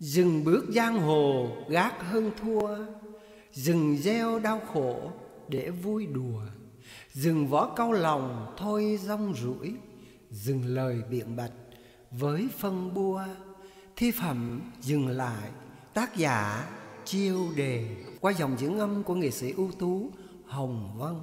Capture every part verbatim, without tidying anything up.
Dừng bước giang hồ gác hơn thua, dừng gieo đau khổ để vui đùa, dừng võ cau lòng thôi rong ruổi, dừng lời biện bạch với phân bua. Thi phẩm Dừng Lại, tác giả Chiêu Đề, qua dòng diễn âm của nghệ sĩ ưu tú Hồng Vân.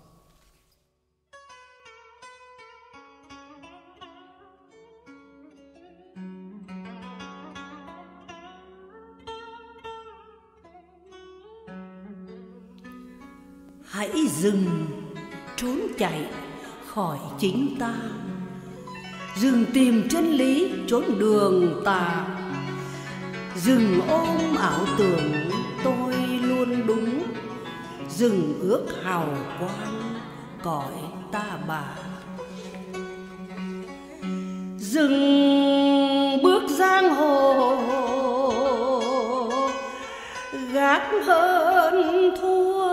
Hãy dừng trốn chạy khỏi chính ta, dừng tìm chân lý trốn đường tà, dừng ôm ảo tưởng tôi luôn đúng, dừng ước hào quang cõi ta bà. Dừng bước giang hồ gác hơn thua,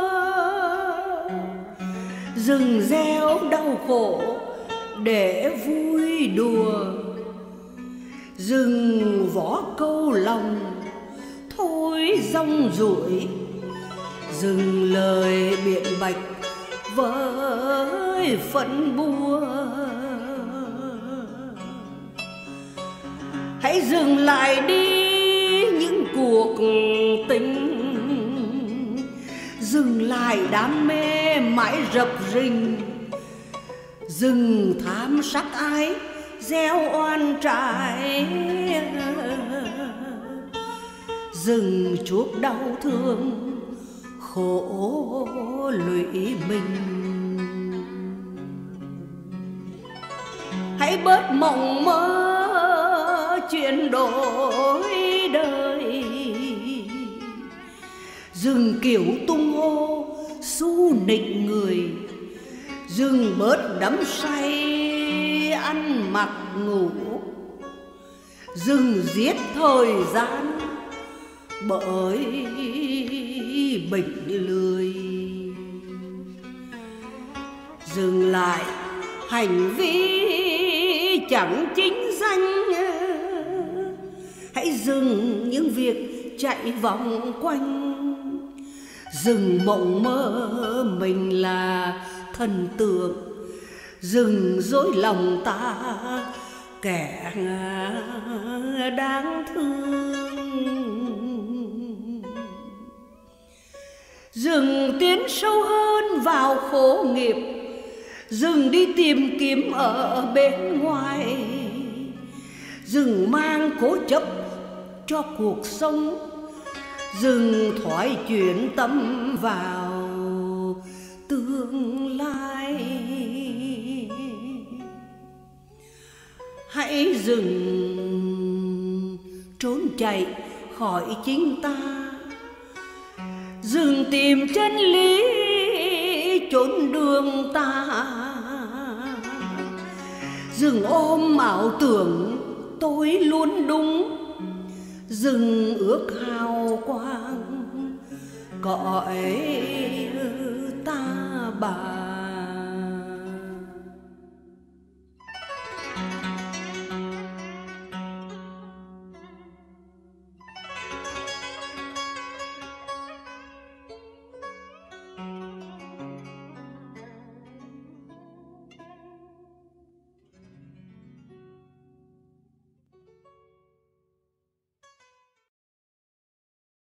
dừng gieo đau khổ để vui đùa, dừng võ câu lòng thôi rong ruổi, dừng lời biện bạch với phẫn bua. Hãy dừng lại đi những cuộc tình, dừng lại đam mê mãi rập rình, dừng tham sắc ái gieo oan trái, dừng chuốc đau thương khổ lụy mình. Hãy bớt mộng mơ chuyển đổi đời, dừng kiểu tung hô su nịnh người, dừng bớt đắm say ăn mặc ngủ, dừng giết thời gian bởi bệnh lười, dừng lại hành vi chẳng chính danh. Hãy dừng những việc chạy vòng quanh, dừng mộng mơ mình là thần tượng, dừng dối lòng ta kẻ đáng thương, dừng tiến sâu hơn vào khổ nghiệp, dừng đi tìm kiếm ở bên ngoài, dừng mang cố chấp cho cuộc sống, dừng thoái chuyển tâm vào tương lai. Hãy dừng trốn chạy khỏi chính ta, dừng tìm chân lý trốn đường ta, dừng ôm ảo tưởng tôi luôn đúng, dừng ước hào quang cõi ta bà.